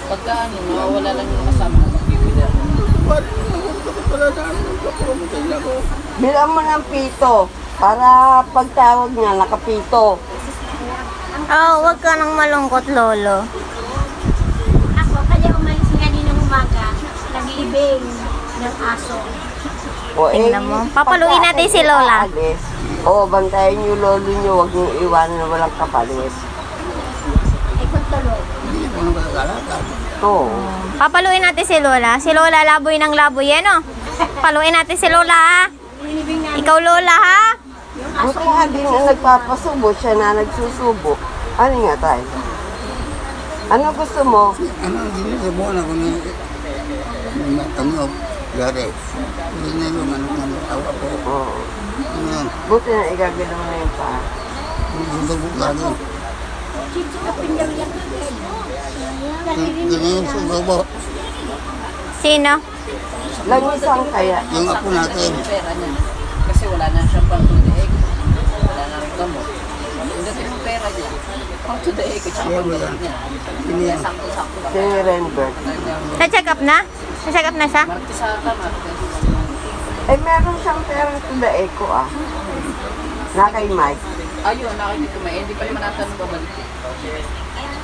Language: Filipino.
Pagka ano, nawawala lang yung kasama, bibili ako. Bilang mo ng pito para pagtawag niya, nakapito. Oh, wag ka nang malungkot, Lolo. Ako, kaya umalis nga din ng umaga, naglibing ng aso. O, Tingnan mo. Papaluin natin si Lola. O, bantayan niyo lolo niyo, huwag niyo iwanan na walang kapalit. Ay, kung tuloy. Oo. Papaluin natin si Lola. Si Lola laboy ng laboy yan, oh. Paluin natin si Lola, ha? Ikaw, Lola, ha? Buti nga din na nagpapasubo, siya na nagsusubo. Ano nga tayo? Ano gusto mo? Ano, sinusubo na ko ni Tanggap, Gare. Hindi na yung awa ko. Oo. Ano, Buti na igagalaw na yung pa. susubo ka doon. Hindi yung susubo. Sino? Langisan kaya. Yung ako natin. Yung pera niya. Kasi wala na siyang pang to the egg. Wala na rin gamot. Hindi yung pera niya. Pang to the egg, tsaka pang gamot niya. Kaya sakto-sakto lang. Si Renberg. Na-check up na? Na-check up na siya? Martes ata, Martes. Eh, meron siyang perang tunda eco ah. Na kay Mike. Ayun, nakikita ko may. Hindi pa naman natanong babalik.